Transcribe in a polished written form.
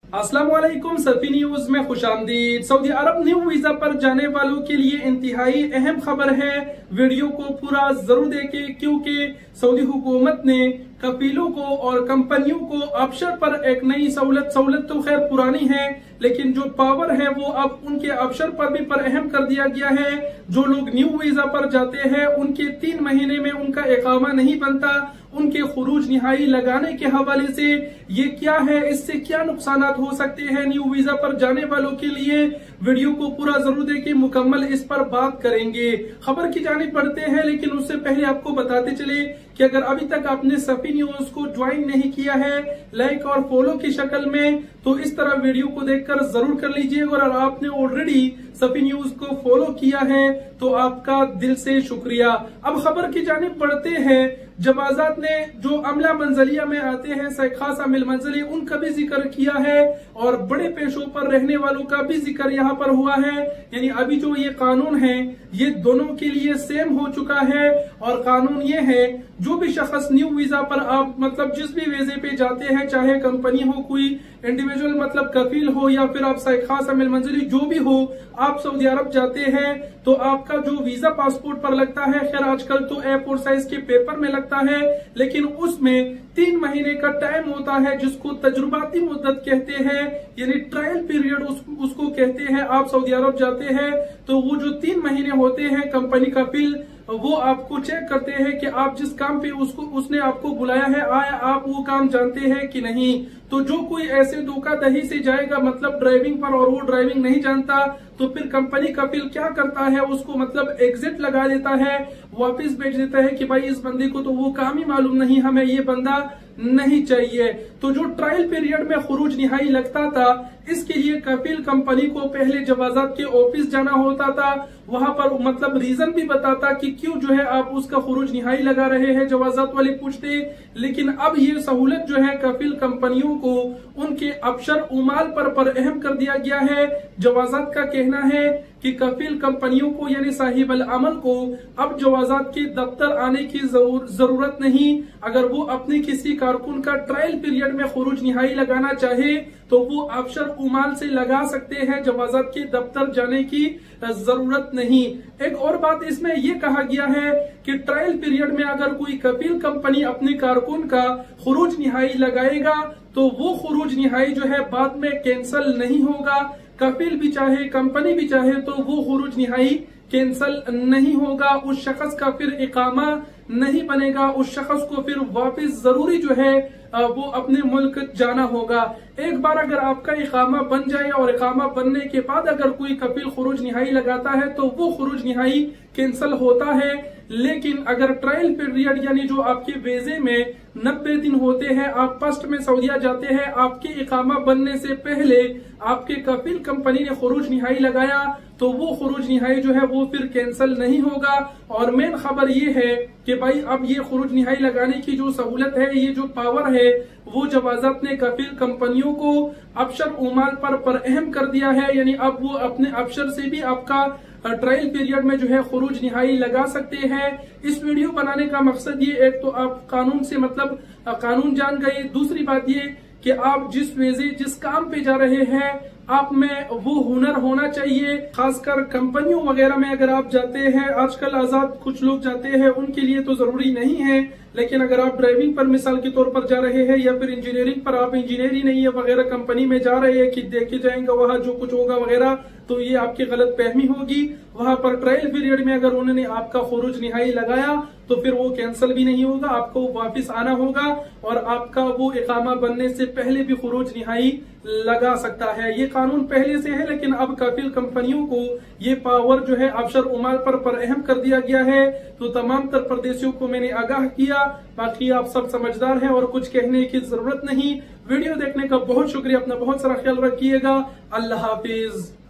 अस्सलाम वालेकुम। सफी न्यूज में खुशामदीद। सऊदी अरब न्यू वीजा पर जाने वालों के लिए इंतहाई अहम खबर है। वीडियो को पूरा जरूर देखें क्योंकि सऊदी हुकूमत ने कफीलों को और कंपनियों को अबशर पर एक नई सहूलत तो खैर पुरानी है, लेकिन जो पावर है वो अब उनके अबशर पर भी पर अहम कर दिया गया है। जो लोग न्यू वीजा पर जाते हैं उनके 3 महीने में उनका इकामा नहीं बनता। उनके खुरूज निहाई लगाने के हवाले से ये क्या है, इससे क्या नुकसान हो सकते हैं न्यू वीजा पर जाने वालों के लिए, वीडियो को पूरा जरूर देखें, मुकम्मल इस पर बात करेंगे। खबर की जानिब बढ़ते हैं, लेकिन उससे पहले आपको बताते चले कि अगर अभी तक आपने सफी न्यूज को ज्वाइन नहीं किया है लाइक और फॉलो की शक्ल में, तो इस तरह वीडियो को देखकर जरूर कर लीजिए। और अगर आपने ऑलरेडी सफी न्यूज को फॉलो किया है तो आपका दिल से शुक्रिया। अब खबर की जानिब बढ़ते हैं। जवाजात ने जो अमला मंजलिया में आते हैं, खास अमिल मंजली, उनका भी जिक्र किया है और बड़े पेशों पर रहने वालों का भी जिक्र यहाँ पर हुआ है। यानी अभी जो ये कानून है ये दोनों के लिए सेम हो चुका है। और कानून ये है, जो भी शख्स न्यू वीजा पर आप मतलब जिस भी वीजे पे जाते हैं, चाहे कंपनी हो, कोई इंडिविजुअल मतलब कफील हो या फिर आप खास अमिल मंजली जो भी हो, आप सऊदी अरब जाते हैं तो आपका जो वीजा पासपोर्ट पर लगता है, खैर आजकल तो A4 साइज के पेपर में लगता है, लेकिन उसमें 3 महीने का टाइम होता है जिसको तजुर्बाती मुद्दत कहते हैं, यानी ट्रायल पीरियड उसको कहते हैं। आप सऊदी अरब जाते हैं तो वो जो 3 महीने होते हैं, कंपनी का बिल वो आपको चेक करते हैं कि आप जिस काम पे उसने आपको बुलाया है, आया आप वो काम जानते हैं कि नहीं। तो जो कोई ऐसे धोखाधड़ी से जाएगा मतलब ड्राइविंग पर और वो ड्राइविंग नहीं जानता, तो फिर कंपनी का बिल क्या करता है, उसको मतलब एग्जिट लगा देता है, वापस भेज देता है कि भाई इस बंदे को तो वो काम ही मालूम नहीं, हमें ये बंदा नहीं चाहिए। तो जो ट्रायल पीरियड में खुरूज निहाई लगता था, इसके लिए कफील कंपनी को पहले जवाजात के ऑफिस जाना होता था, वहां पर मतलब रीजन भी बताता कि क्यों जो है आप उसका खुरूज निहाई लगा रहे हैं, जवाजात वाले पूछते। लेकिन अब ये सहूलत जो है कफील कंपनियों को उनके अबशर उमाल पर अहम कर दिया गया है। जवाजात का कहना है कि कफील कंपनियों को यानी साहिब अल अमल को अब जवाजात के दफ्तर आने की जरूरत नहीं। अगर वो अपने किसी कारकुन का ट्रायल पीरियड में खुरूज निहाई लगाना चाहे तो वो अबशर उमाल से लगा सकते हैं, जवाजात के दफ्तर जाने की जरूरत नहीं। एक और बात इसमें यह कहा गया है कि ट्रायल पीरियड में अगर कोई कफील कंपनी अपने कारकुन का खुरूज निहाई लगाएगा तो वो खुरूज निहाई जो है बाद में कैंसल नहीं होगा। कफील भी चाहे कंपनी भी चाहे तो वो खुरूज निहाई कैंसल नहीं होगा। उस शख्स का फिर इकामा नहीं बनेगा, उस शख्स को फिर वापस जरूरी जो है वो अपने मुल्क जाना होगा। एक बार अगर आपका इकामा बन जाए और इकामा बनने के बाद अगर कोई कफील खुरूज निहाई लगाता है तो वो खुरूज निहाई कैंसल होता है। लेकिन अगर ट्रायल पीरियड यानी जो आपके वीजे में 90 दिन होते हैं, आप फर्स्ट में सऊदीया जाते हैं, आपके इकामा बनने से पहले आपके कफील कंपनी ने खुरूज निहाई लगाया तो वो खुरूज निहाई जो है वो फिर कैंसल नहीं होगा। और मेन खबर ये है कि भाई अब ये खुरूज निहाई लगाने की जो सहूलत है, ये जो पावर है, वो जवाजात ने कफील कंपनियों को अबशर उमाल पर अहम कर दिया है। यानी अब वो अपने अबशर से भी आपका ट्रायल पीरियड में जो है खुरूज निहाई लगा सकते हैं। इस वीडियो बनाने का मकसद ये, एक तो आप कानून से मतलब कानून जान गए, दूसरी बात ये कि आप जिस वीजे जिस काम पे जा रहे हैं आप में वो हुनर होना चाहिए। खासकर कंपनियों वगैरह में अगर आप जाते हैं, आजकल आजाद कुछ लोग जाते हैं, उनके लिए तो जरूरी नहीं है, लेकिन अगर आप ड्राइविंग पर मिसाल के तौर पर जा रहे हैं या फिर इंजीनियरिंग पर, आप इंजीनियरिंग नहीं है वगैरह कंपनी में जा रहे हैं कि देखे जाएंगे वहां जो कुछ होगा वगैरह, तो ये आपकी गलत फहमी होगी। वहां पर ट्रायल पीरियड में अगर उन्होंने आपका खुरूज निहाई लगाया तो फिर वो कैंसिल भी नहीं होगा, आपको वापस आना होगा और आपका वो इकामा बनने से पहले भी खुरूज निहाई लगा सकता है। ये कानून पहले से है, लेकिन अब कफील कंपनियों को ये पावर जो है अबशर उमाल पर अहम कर दिया गया है। तो तमाम तर परदेशियों को मैंने आगाह किया, बाकी आप सब समझदार हैं और कुछ कहने की जरूरत नहीं। वीडियो देखने का बहुत शुक्रिया, अपना बहुत सारा ख्याल रखिएगा। अल्लाह हाफिज।